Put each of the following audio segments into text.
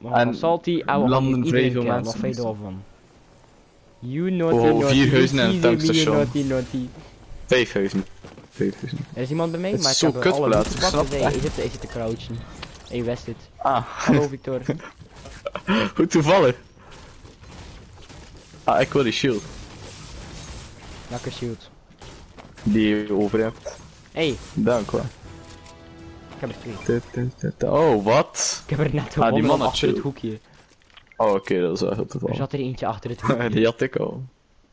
En Salty, landen vrij veel nog mensen. veel van. You naughty, Oh, naughty, 4 huizen en een you see me, tankstation. you naughty, naughty. 5 huizen. 5 huizen. Er is iemand bij mij, Het is maar ik zo heb kut alle plaats, loot ik gepakt, snap dus het. hij zit te crouchen. Hey, West dit. Ah, Hallo Victor. hoe toevallig. Ah, ik wil die shield. Lekker shield. Die je over hebt. Hey, Dank wel. ik heb er 2. Oh, wat? Ik heb er net die gewonnen man had achter het shield. hoekje. Oh, oké, dat is wel heel Er toevallig. zat er eentje achter het hoekje. Die had ik al.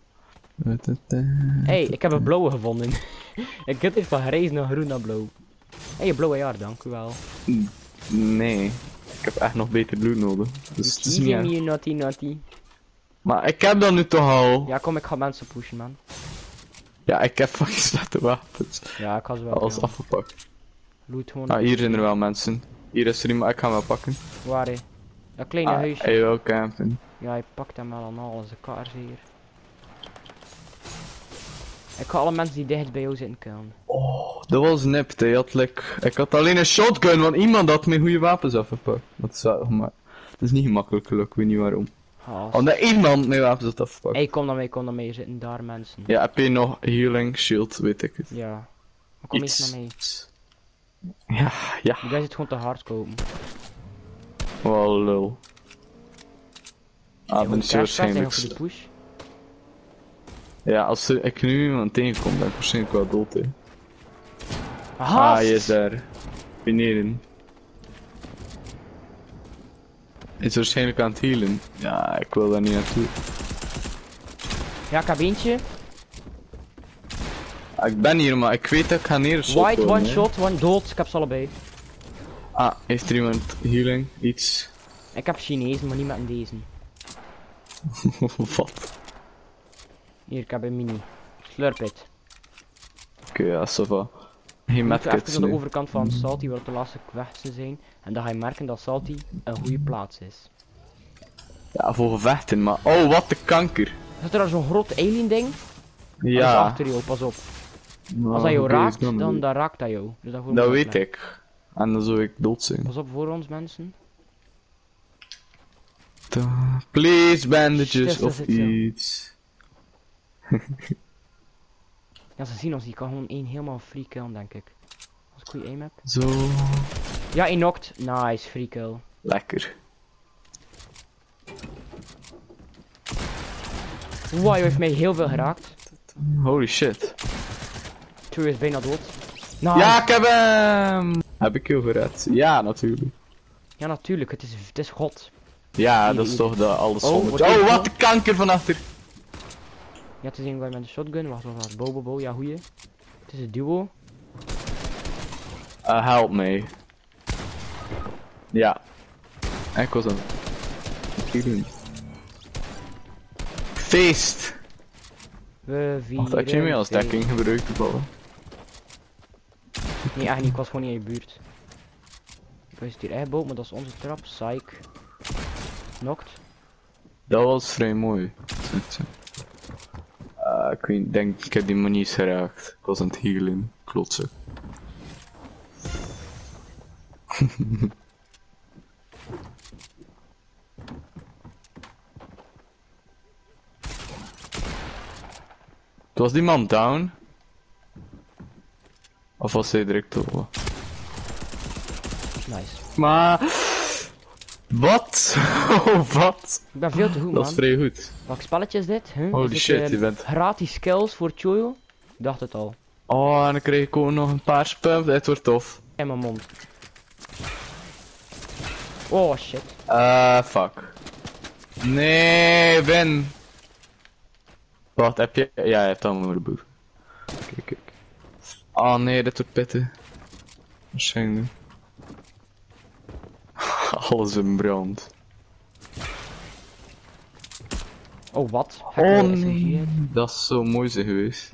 Hey, ik heb een blauwe gevonden. Ik heb dit van grijs naar groen naar blauw. Hey, een blauwe jaar, dank u wel. Nee, ik heb echt nog beter bloed nodig. Dus het is niet Easy erg. me, naughty, naughty. Maar ik heb dat nu toch al. Ja, kom, ik ga mensen pushen, man. Ja, ik heb fucking slechte wapens. Ja, ik ga ze wel. Alles doen. afgepakt. Loot gewoon. Ah, hier zijn er wel mensen. Hier is er iemand, ik ga hem wel pakken. Waar, hè? Dat kleine Ah, huisje. hij wil campen. Ja, hij pakt hem wel aan alles, de kaars hier. Ik ga alle mensen die dicht bij jou zitten killen. Oh, dat was nipt, hij had ik had alleen een shotgun, want iemand had mijn goede wapens afgepakt. Dat is wel, maar dat is niet gemakkelijk gelukkig, ik weet niet waarom. Haas. Omdat iemand mijn wapens had afgepakt. Hey, kom naar mij, er zitten daar mensen. Ja, heb je nog healing, shield, weet ik het. Ja. Maar kom eens Iets. naar mij. Ja, ja. Die guy zit gewoon te hard kopen. Wel lul. Ah, dan is hij waarschijnlijk... voor die push. Ja, als ik nu iemand tegenkom, ben ik waarschijnlijk wel dood, hè. Aha! Ah, je is daar. Beneden. Is waarschijnlijk aan het healen. Ja, ik wil daar niet naartoe. Ja, ik heb eentje. Ah, ik ben hier, maar ik weet dat ik ga neer shot White, komen, one hè. shot, one dood. Ik heb ze allebei. Ah, heeft er iemand healing? Iets? Ik heb Chinees, maar niet met een deze. Wat? Hier, ik heb een mini. Slurp it. Oké, ja, ça va. Geen Je moet medkits even aan de nu. overkant van Salty, waar de laatste gevechten zijn. En dan ga je merken dat Salty een goede plaats is. Ja, voor gevechten, maar... Oh, wat de kanker. Zit er al zo'n groot alien ding? Dat is Ja. achter jou, pas op. Nou, Als hij jou oké, raakt, is dan dan goed. raakt hij jou. Dus daarvoor Dat moet je weet opletten. ik. En dan zou ik dood zijn. Pas op voor ons, mensen. Please, bandages Shit, dat of zit zo. iets. Ja, ze zien ons, die kan gewoon één helemaal free killen, denk ik. Als ik goede aim heb. Zo. Ja, hij knocked. Nice, free kill. Lekker. Wow, hij heeft mij heel veel geraakt. Holy shit. True is bijna dood. Nice. Ja, ik heb hem! Heb ik heel gered? Ja, natuurlijk. Ja, natuurlijk, het is God. Ja, dat is toch de alles Oh, zonder. wat Oh, is wat dat? de kanker van achter! Ja, te zien wij met de shotgun. Wacht, Bobo, ja, goeie. Het is een duo. Help me. Ja. Ik was aan het doen. Feest! We vieren. Wacht, had je mij als feest. dekking gebruikt toevallig? Nee, echt niet, ik was gewoon niet in je buurt. Ik wist hier echt boven, maar dat is onze trap. Psych. Knocked. Dat was vrij mooi. Ik weet, denk, ik heb die manier geraakt. Ik was aan het healen. Klotsen. Was die man down? Of was hij direct over? Nice. Maar... Wat? Oh, wat? Ik ben veel te goed, Dat is man. vrij goed. Welk spelletje is dit? Huh? Holy Is dit, shit, je bent... gratis skills voor Choyo? Ik dacht het al. Oh, en dan kreeg ik ook nog een paar spam. Dit wordt tof. In mijn mond. Oh shit. Fuck. Nee, Ben. Wat, heb je... Ja, je hebt allemaal de boef. Kijk, kijk. Oh nee, dit wordt pitten. Waarschijnlijk. Alles in brand. Oh wat? Oh nee, dat is zo mooi zijn geweest.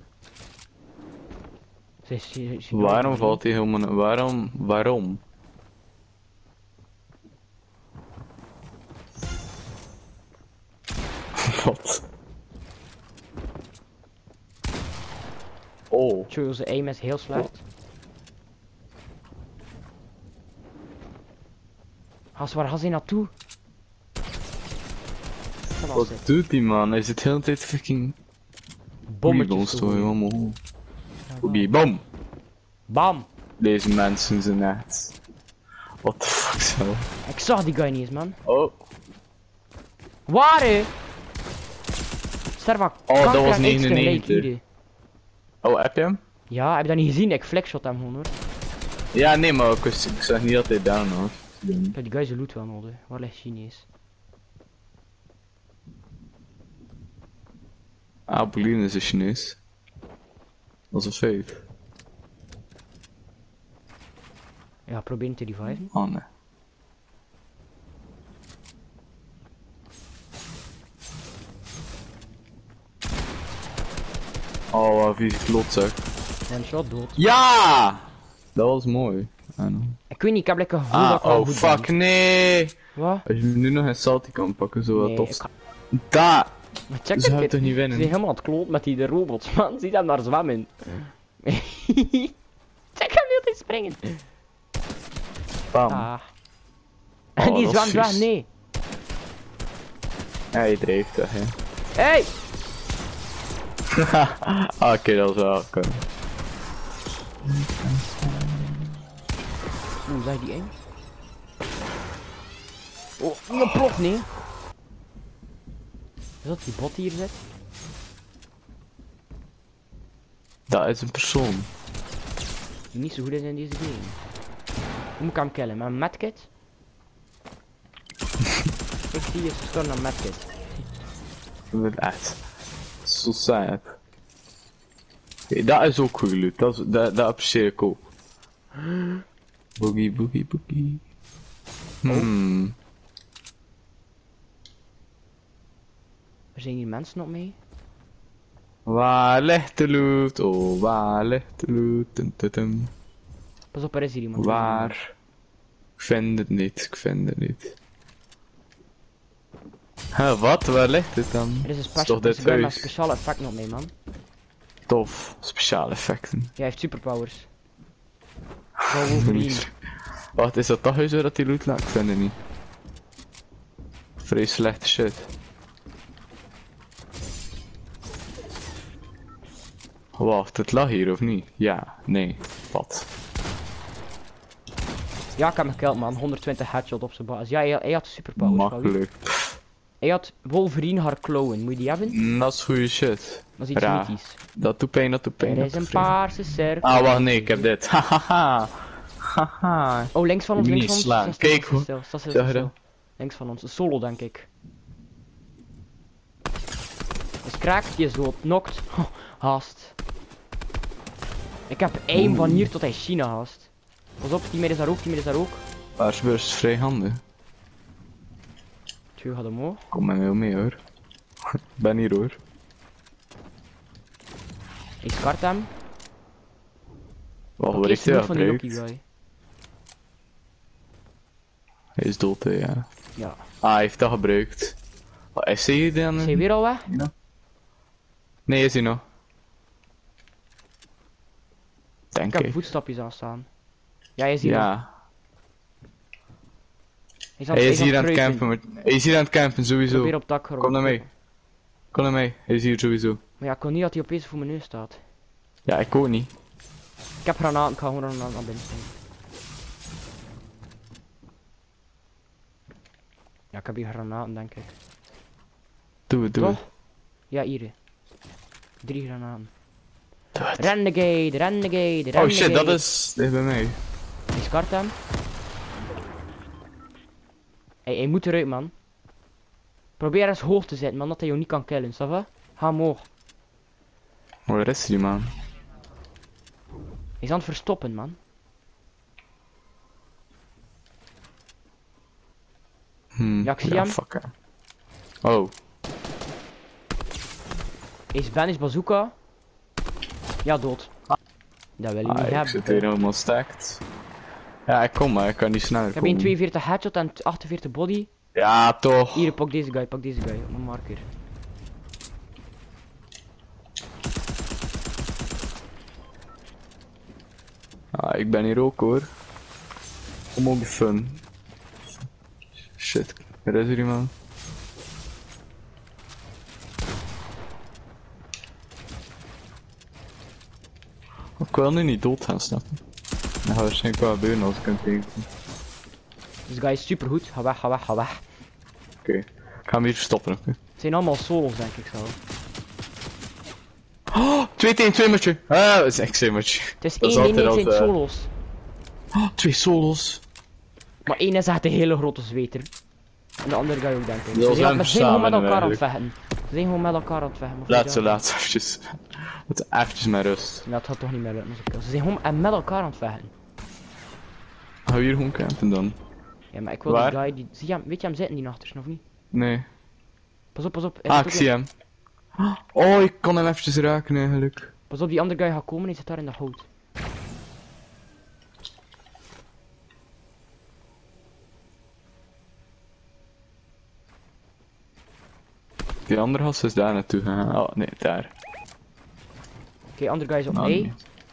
Waarom valt hij helemaal... Waarom? Wat? Oh. Choyo's aim is heel slecht. Gast, waar gaat hij naartoe? Dat was Wat het. doet die man? Hij zit de hele tijd fucking... Bommetjes te toch gooien. helemaal. Ja, wel. Oké, bom! Bam! Deze mensen zijn echt... What the fuck zo? Ik zag die guy niet eens, man. Oh. Waar, hè? Sterf maar Oh, dat kanker was aan iets 99. tegelijk, hier. Oh, heb je hem? Ja, heb je dat niet gezien? Ik flexshot hem gewoon, hoor. Ja, nee, maar ik zag niet dat hij down was. Ik heb die guy zijn loot wel nodig. Waar ligt Chinees? Ah, Bolin is een Chinees. Dat is een feit. Ja, probeer hem te reviven. Oh nee. Oh, wat vies klotzak. One shot dood. Ja! Dat was mooi. Ik weet niet, ik heb lekker gevoel dat Ah, ik wel oh goed fuck, ben. nee! Wat? Als je nu nog een salty kan pakken, zo wat Nee, tof. ik ga... Daar! Maar check Zou het, het toch niet ze winnen? zijn helemaal aan het kloot met die de robots, man. Zie hem daar zwemmen. Check hem niet altijd springen. Bam. Ah. Oh, En die dat is zwemt weg, vies. nee. Ja, je dreef toch, hè. Hey! Ah, oké, dat is wel oké. Hoe zei die eng? Oh, niet een plot, nee. Is dat die bot die hier zit? Dat is een persoon. Die niet zo goed is in deze game. Hoe moet ik hem killen? Met een medkit? Ik zie je gestorven aan medkit. Dat is echt zo sad. Oké, dat is ook goed gelukt, dat apprecieer ik ook. Boogie, boogie, boogie. Er zijn hier mensen op mee. Waar ligt de loot? Oh, waar ligt de loot? Tum, tum, tum. Pas op, er is hier iemand. er is hier iemand. Waar? Ik vind het niet, ik vind het niet. Huh, wat? Waar ligt het dan? Er is een Is special toch dit met een huis? speciale effect op mee, man. Tof, speciale effecten. Jij heeft superpowers. Wel Wolverine. Wacht, is dat toch huis waar dat die loot lag? Ik vind het niet. Vrees slechte shit. Wacht, het lag hier of niet? Ja, nee. Wat? Ja, ik heb hem gekild, man. 120 headshot op zijn baas. Ja, hij had superpowers. van wie? Makkelijk. Hij had Wolverine haar klauwen. Moet je die hebben? Dat is goede shit. Dat is iets Raar. mythisch. Dat doet pijn, dat doet pijn. Er dat is een doet pijn. paarse cirkel. Ah, wacht, nee, ik heb dit. Hahaha. Haha. Oh, links van ons, Moet links niet van ons. slaan. Sta stil, Kijk, sta hoor. stil, sta stil, Zeg sta je stil. Links van ons. Een solo, denk ik. Is kraak, die is dood. Knokt. Haast. Ik heb aim van hier tot hij China haast. Pas op, teammate is daar ook, teammate is daar ook. Waarsburg is vrij handig. Twee gaat omhoog. Kom maar heel mee hoor. Ik ben hier hoor. Ik skart hem. Wacht, Pak waar eerst heeft de hij loot van die gebruikt? Loki guy. Hij is dood hè, ja. Ja. Ah, hij heeft dat gebruikt. Wat is hij hier dan? Is hij weer al weg? Nee, is hij nog. Ik Denk heb ik. voetstapjes aan staan. Ja, hij is hier nog. Ja. Hij Hij is hier aan het kruipen. campen. Hij is hier aan het campen, sowieso. Probeer op het dak Kom naar mee. Kom naar mee. Hij is hier sowieso. Maar ja, ik kon niet dat hij opeens voor mijn neus staat. Ja, ik ook niet. Ik heb granaten, ik ga gewoon naar binnen springen. Ja, ik heb hier granaten, denk ik. Doe het, doe het. Toch? Ja, hier. 3 granaten. Doe het. Renegade, renegade, renegade. Oh shit, dat is dicht bij mij. Ik skart hem. Hij moet eruit, man. Probeer eens hoog te zitten, man, dat hij jou niet kan killen, ça va? Ga omhoog. Waar is die man? Hij is aan het verstoppen, man. Ja, ik zie hem. Fuck hem. Oh. Is Spanish bazooka. Ja, dood. Dat wil je niet Ah, ik hebben. zit hier helemaal stacked. Ja, ik kom maar, ik kan niet sneller Ik heb komen. 1,42 headshot en 48 body. Ja, toch. Hier, pak deze guy op mijn marker. Ah, ik ben hier ook hoor. Kom op de fun. shit. Er is er iemand. Ik wil nu niet dood gaan, snap je? Dan gaat waarschijnlijk wel gebeuren als ik hem tegenkom. Deze guy is super goed. Ga weg, ga weg, ga weg. Oké, ik ga hem hier verstoppen. Oké. Het zijn allemaal solos, denk ik zo. Oh, 2 tegen 2 matje. Ah, dat is echt zo'n matje. Het is Dat is 1 in 1 altijd zijn als, solos. Oh, 2 solos. Maar één is echt een hele grote zweter. En de andere guy ook, denk ik. Dat was hem Ze zijn gewoon met samen, elkaar aan het eigenlijk. vechten. Ze zijn gewoon met elkaar aan het vechten. maar Laat ja. ze eventjes. Laat eventjes maar rust. Ja, het gaat toch niet meer lukken als ik kill. Ze zijn gewoon met elkaar aan het vechten. Gaan we hier gewoon campen dan? Ja, maar ik wil Waar? die guy die... Zie je hem, weet je hem zitten die achter, of niet? Nee. Pas op, pas op. Hij Ah, zit ik ook zie in- hem. Oh, ik kon hem eventjes raken eigenlijk. Pas op, die andere guy gaat komen, hij zit daar in de hout. Die andere gast is daar naartoe gegaan. Oh, nee, daar. Oké, andere guy is op Nou, mij. niet.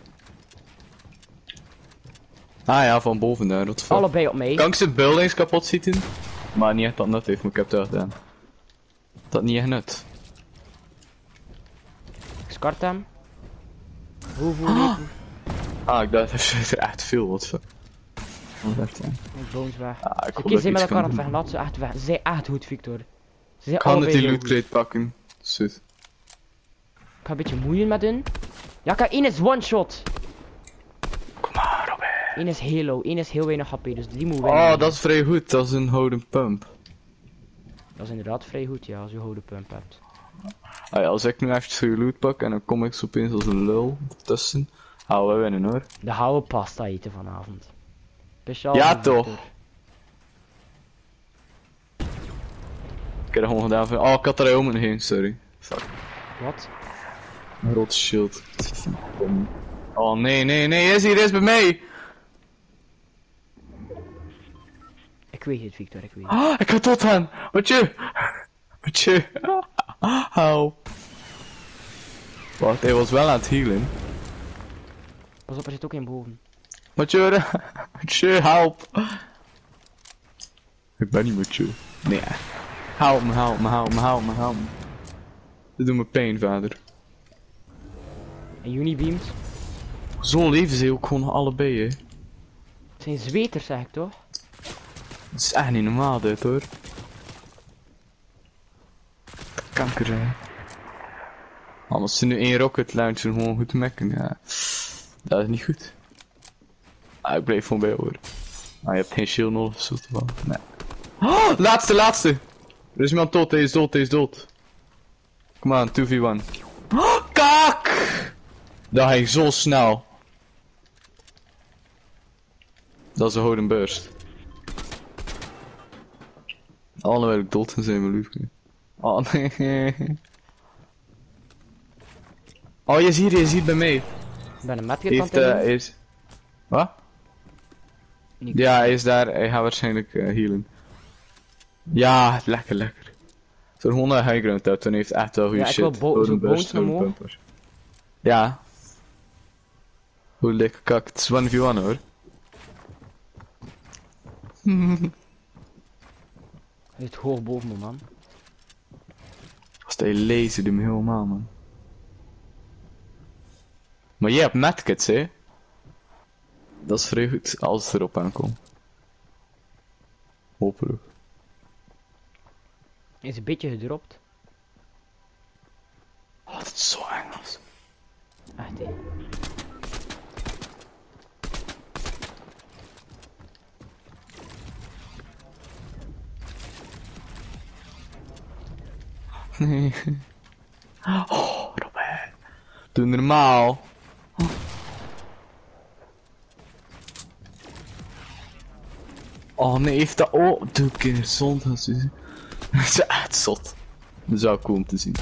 Ah ja, van boven daar, wat fuck. Allebei op mij. Kan ik zijn buildings kapot schieten? Maar niet echt dat nut heeft, maar ik heb het wel gedaan. Dat niet echt nut. Ik skart hem. Hoeveel leven? Ah, ik dacht even er echt veel, wat fuck. Wat echt zijn. Ik bones weg. Ah, ik Oké, hoop ze dat zijn ik met iets elkaar aan kan het doen. vechten, laat ze echt weg. Ze zijn echt goed, Victor. Ze zijn Ik kan het allebei die heel loot goed. crate pakken. Zut. Ik ga een beetje moeien met hun. Ja, kijk, één is one shot. Kom maar, Robert. Eén is heel low, één is heel weinig HP, dus die moet winnen. Oh, dat is vrij goed, dat is een houden pump. Dat is inderdaad vrij goed, ja, als je houden pump hebt. Ah ja, als ik nu eventjes voor je loot pak en dan kom ik zo opeens als een lul ertussen, gaan we winnen hoor. De gaan we pasta eten vanavond. Speciaal Ja, voor toch. Victor. Ik heb dat gewoon gedaan van, oh ik had er helemaal heen, sorry. Fuck, Wat? een grote shield. Oh nee, nee, nee, hij is bij mij! Ik weet het, Victor, ik weet het. Ah, ik ga tot gaan! Wat je? Wat je? Help. Wacht, hij was wel aan het healen. Pas op, er zit ook een boven. Wat je? Wat je? Help! Ik ben niet met je. Nee. Help me, help me, help me, help me, help me. Dit doet me pijn, vader. En unibeams. Zo leven ze ook gewoon allebei, hè. Het zijn zweters, zeg ik toch? Het is echt niet normaal, dit hoor. Kanker, hè. Als ze nu één rocket launcher gewoon goed mekken, ja. Dat is niet goed. Ah, ik blijf gewoon bij hoor. Ah, je hebt geen shield nodig of zo te vallen. Nee. Oh, laatste, laatste! Er is iemand dood, hij is dood, hij is dood. Kom aan, 2v1. Oh, kak! Dat ging zo snel. Dat is een houden burst. Alle wil ik dood gaan zijn, mijn liefje. Oh nee. Oh, je is hier bij mij. Ik ben een medkit aan Heeft, het doen. is... Wat? Niet. Ja, hij is daar, hij gaat waarschijnlijk healen. Ja, lekker, lekker. Zo'n gewoon een high ground hebt, dan heeft echt wel goede Ja, ik shit. wil Houden zo'n burst, bones houden omhoog. pumper. Ja. Hoe lekker kak, het is 1v1 hoor. Hij zit hoog boven me, man. Als die laser hem helemaal, man. Maar jij hebt medkits, hè? Dat is vrij goed, als het erop aankomt. Hopelijk. Hij is een beetje gedropt. Oh, dat is zo Engels. Echt, hè. Nee. Oh, Robert. Doe normaal. Oh nee, heeft dat... Oh, doe ik in zond. Dat is echt zot. Dat zou cool om te zien.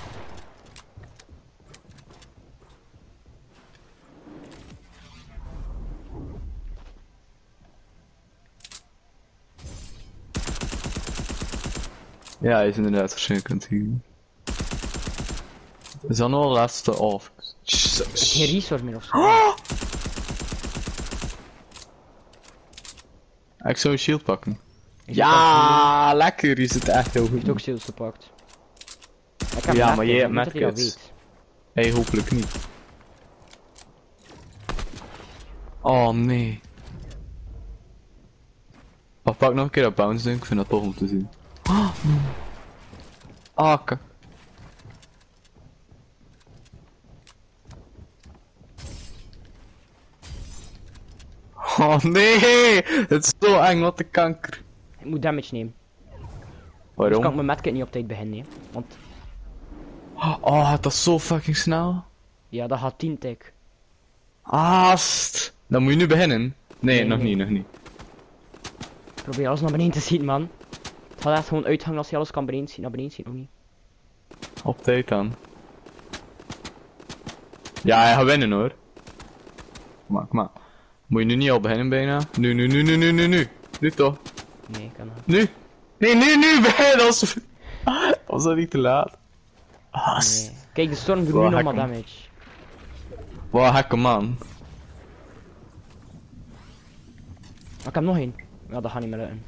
Ja, hij is inderdaad waarschijnlijk aan het healen. Is dat nog de laatste off? Geen resource meer of zo. Ik zou een shield pakken. Ja, lekker is het echt heel Hij goed. heeft ook shields gepakt. Ik heb Ja, maar je medkits, hebt ik weet dat hij dat medkits. weet. Hé, hopelijk niet. Oh nee. Oh, pak nog een keer dat bounce ding, ik vind dat tof om te zien. Kak. Oh nee, het is zo eng, wat de kanker. Ik moet damage nemen. Dus kan ik Waarom? mijn medkit niet op tijd beginnen, hè. Want Oh, dat is zo fucking snel. ja, dat gaat 10 tik. Aast. Dan moet je nu beginnen. Nee, Nee, nog nee. niet, nog niet. Ik probeer alles naar beneden te zien, man. Het gaat echt gewoon uithangen als je alles kan beneden zien. Naar beneden zien nog niet. Op tijd dan. Ja, hij gaat winnen hoor. Kom maar. Moet je nu niet al beginnen bijna? Nu. Nu toch? Nee, ik kan dat. Nu. Nee, nu beginnen. Was dat niet te laat? Nee. Kijk, de storm doet Wow, nu nog hack maar hem. damage. Wow, gekke man. Maar ik heb nog één. Ja, dat gaat niet meer lukken.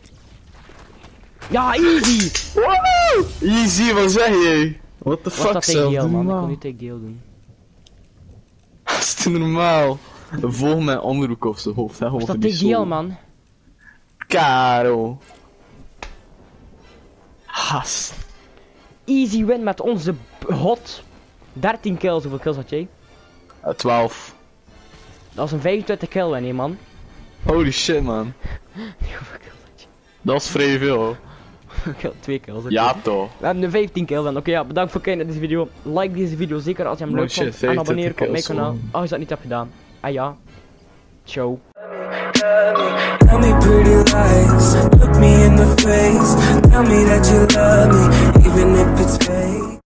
Ja, easy! Wow! Easy, wat zeg je? What the Was fuck dat zelf? take deal, Doe man? Ik normaal. kon nu take deal doen. Dat is te normaal. Volg mijn onderhoek op zijn hoofd, hè? Was Gewoon dat van die take deal, zool. man? Karo. Has. Easy win met onze hot 13 kills. Hoeveel kills had jij? 12. Dat was een 25 kill win, hè, man. Holy shit, man. Hoeveel kills had je? Dat is vrij veel, hoor. 2 kills. oké. Ja, toch. We hebben nu 15 kills en oké, ja, bedankt voor het kijken naar deze video. Like deze video zeker als je hem Oh leuk shit, vond. En 25 abonneer op mijn kills, kanaal man. als je dat niet hebt gedaan. En ja, ciao. Tell me pretty lies, look me in the face. Tell me that you love me, even if it's fake.